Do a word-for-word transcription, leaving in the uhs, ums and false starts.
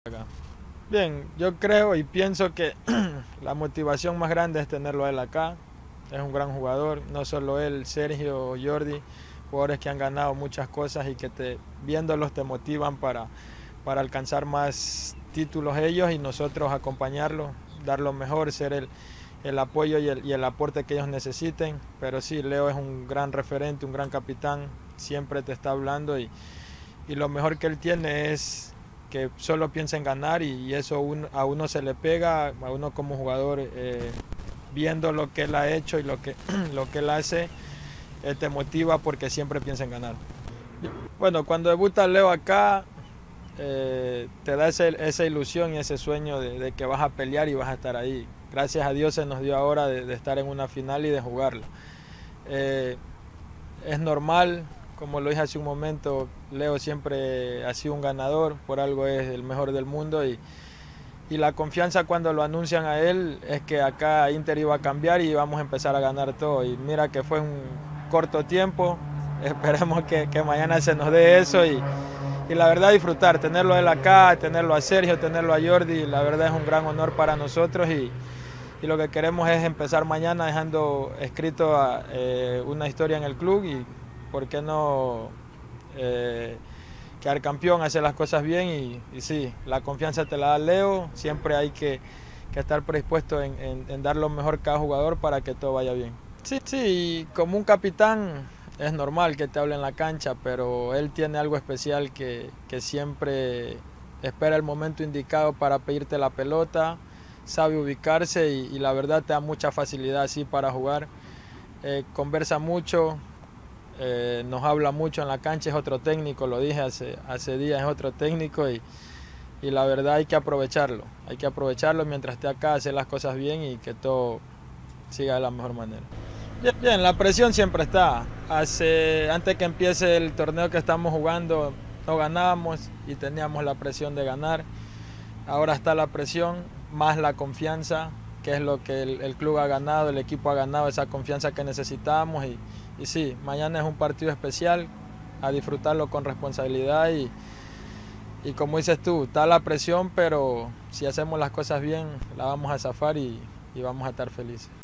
Acá. Bien, yo creo y pienso que la motivación más grande es tenerlo a él acá. Es un gran jugador, no solo él, Sergio o Jordi, jugadores que han ganado muchas cosas y que te, viéndolos te motivan para, para alcanzar más títulos ellos y nosotros acompañarlos, dar lo mejor, ser el, el apoyo y el, y el aporte que ellos necesiten. Pero sí, Leo es un gran referente, un gran capitán, siempre te está hablando y, y lo mejor que él tiene es que solo piensa en ganar y eso un, a uno se le pega, a uno como jugador, eh, viendo lo que él ha hecho y lo que, lo que él hace, eh, te motiva porque siempre piensa en ganar. Bueno, cuando debuta Leo acá, eh, te da ese, esa ilusión y ese sueño de, de que vas a pelear y vas a estar ahí. Gracias a Dios se nos dio ahora de, de estar en una final y de jugarla. Eh, es normal, como lo dije hace un momento, Leo siempre ha sido un ganador, por algo es el mejor del mundo y, y la confianza cuando lo anuncian a él es que acá Inter iba a cambiar y vamos a empezar a ganar todo. Y mira que fue un corto tiempo, esperemos que, que mañana se nos dé eso y, y la verdad disfrutar, tenerlo a él acá, tenerlo a Sergio, tenerlo a Jordi, la verdad es un gran honor para nosotros y, y lo que queremos es empezar mañana dejando escrito a, eh, una historia en el club y por qué no eh, quedar campeón, hacer las cosas bien y, y sí, la confianza te la da Leo, siempre hay que, que estar predispuesto en, en, en dar lo mejor cada jugador para que todo vaya bien. Sí, sí, como un capitán es normal que te hable en la cancha, pero él tiene algo especial que, que siempre espera el momento indicado para pedirte la pelota, sabe ubicarse y, y la verdad te da mucha facilidad así para jugar. Eh, conversa mucho, eh, nos habla mucho en la cancha, es otro técnico, lo dije hace, hace días, es otro técnico y, y la verdad hay que aprovecharlo, hay que aprovecharlo mientras esté acá, hacer las cosas bien y que todo siga de la mejor manera. Bien, bien, la presión siempre está. Hace, antes que empiece el torneo que estamos jugando, no ganábamos y teníamos la presión de ganar. Ahora está la presión, más la confianza, que es lo que el, el club ha ganado, el equipo ha ganado, esa confianza que necesitábamos. Y, y sí, mañana es un partido especial, a disfrutarlo con responsabilidad y, y como dices tú, está la presión, pero si hacemos las cosas bien, la vamos a zafar y, y vamos a estar felices.